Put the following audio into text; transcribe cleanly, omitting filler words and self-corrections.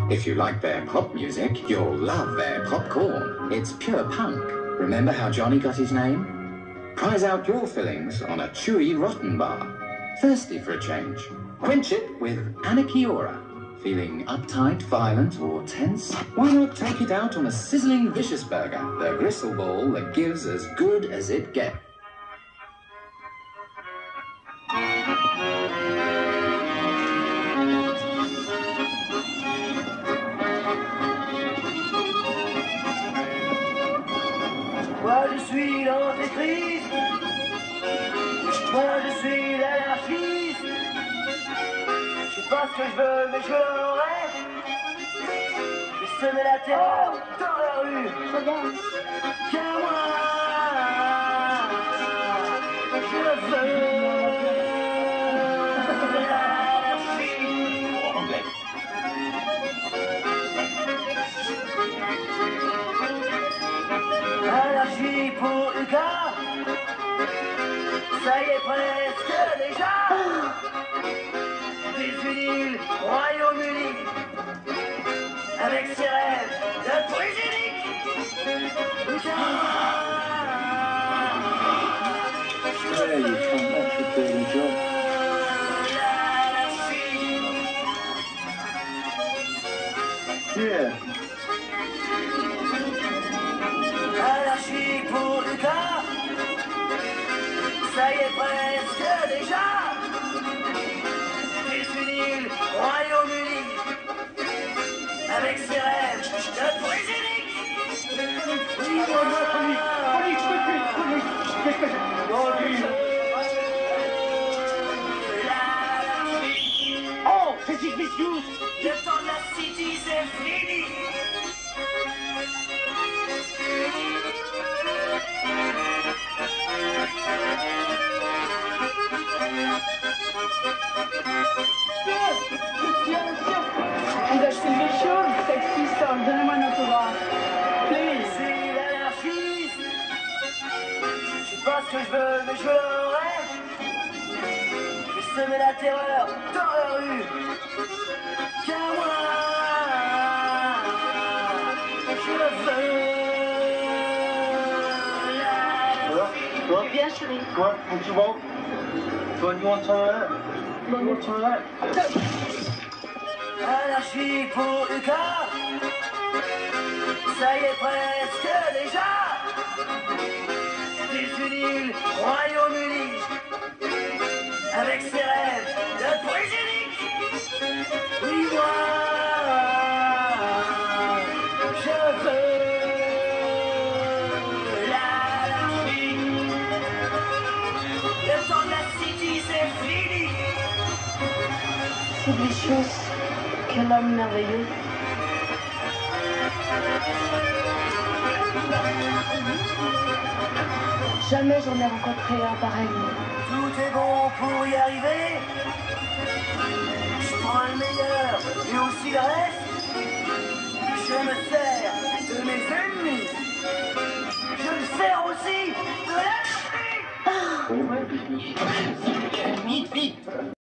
If you like their pop music, you'll love their popcorn. It's pure punk. Remember how Johnny got his name? Prize out your fillings on a chewy rotten bar. Thirsty for a change? Quench it with Anarchy Aura. Feeling uptight, violent, or tense? Why not take it out on a sizzling vicious burger, the gristle ball that gives as good as it gets. Moi je suis l'antéchrist, moi je suis l'anarchiste. Je sais pas ce que je veux, mais je l'aurai. Je semé la terreur dans la rue. Car moi, je veux l'anarchie pour Lucas. Ça y est presque déjà. Des îles, Royaume-Uni, avec ses rêves de britannique. Anarchie pour Lucas. Ça y est presque déjà. Royaume-Uni, avec ses rêves de britannique. Oh, c'est vicieux. Le temps de la city, c'est fini. On doit acheter des choses, sexy stuff, donnez-moi un autographe. Please. Je suis l'anarchiste. Je sais pas ce que je veux, mais je l'aurai. Je semé la terreur dans la rue. Car moi, je veux Bien chérie. What? What you want? So you want toilet? You want toilet? Anarchie pour Lucas. Ça y est presque déjà. Des îles, Royaume-Uni, avec ses rêves de britannique. Oui, moi, je veux l'anarchie. Le temps de la city, c'est fini. C'est des choses. Quel homme merveilleux. Jamais j'en ai rencontré un pareil. Tout est bon pour y arriver. Je prends le meilleur et aussi le reste. Je me sers de mes ennemis. Je me sers aussi de l'anarchie. Vite, vite.